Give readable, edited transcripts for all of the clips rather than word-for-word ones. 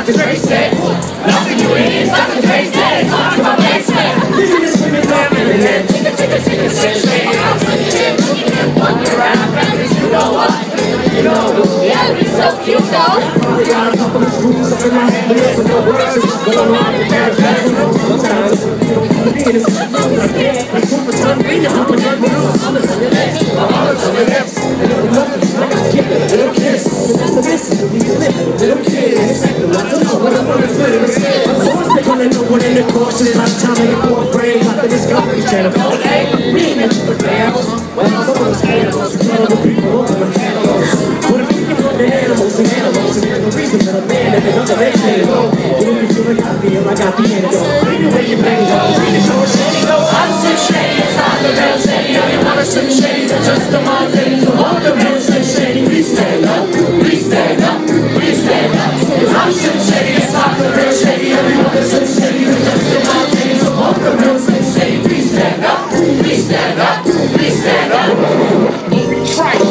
Dr. Dre said. Nothing you is Dr. Dre said. Talk about basement. Living this women down in the head. Chicken, shady. Walking around, rappers, you know what? You know, yeah, it's so cute though. I got a couple of screws up in my head, but no words. But I'm not the bad guys. Sometimes I'm scared. I'm super tough. I'm a good news. I'm a to the next. I'm on to the next. And if I'm lucky, I got skip a little kiss. And that's the message. We live a little kids. I don't know what I'm gonna do. Of course they're gonna know what in the course is. By the time I get more brains like the Discovery Channel. Okay, we ain't the animals. Well, I'm those animals. Terrible people over the animals. What if we can put the animals and animals? And there's a reason that a man and another man can't go. And if you feel like I feel, I got the antidote. Bring away your pain, though. Bring it on, shady, go. I'm Slim Shady, it's not the real Shady. I didn't want to Slim Shady, it's just the one thing. So all the real Slim Shady, we stand up, we stand up, we stand up. Cause I'm Slim Shady, it's not the real Shady. I didn't want to Slim Shady, it's just the one thing. So all the real Slim Shady, we stand up, we stand up, we stand up. Trice.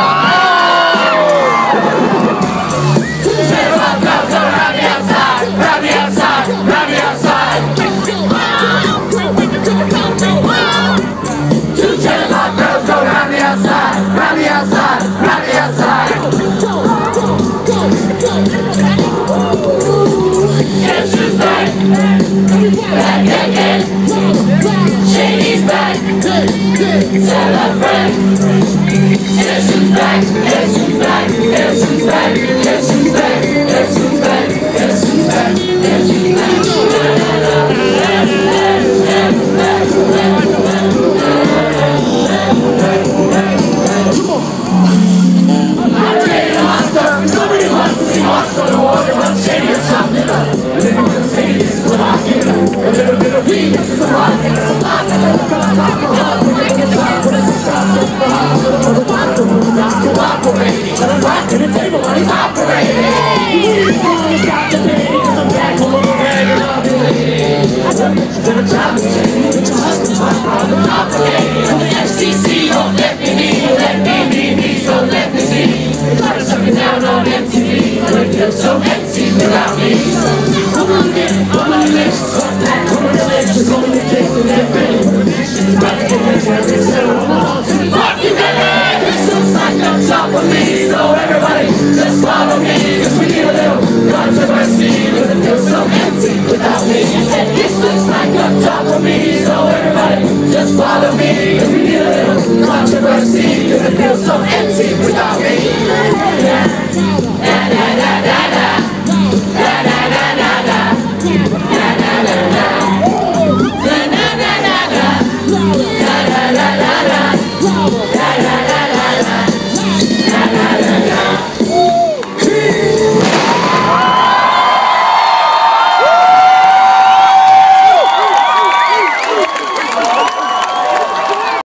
Shady's back, tell a friend. Guess who's back, guess who's back, guess who's back, guess who's back, guess who's back, guess who's back, guess who's back. I'm ready to monster, nobody wants to see monster on the wall, they want Shady or something. And then I'm gonna say this is what I get. A little bit of weed, this is a lot, it's a lot. Cooperating, but I'm rocking the table while he's operating. He's gonna stop the pain, cause I'm back on the rag and I'll be waiting. I tell you, you're gonna try to change, but your husband's my problem complicated. So the FCC don't let me be, let me, so let me see. They try to suck me down on MTV, but it feels so empty without me. So come on in, come on in, come on in, come on in, come on in, come on in, come on in, come on in, come on in, come on in,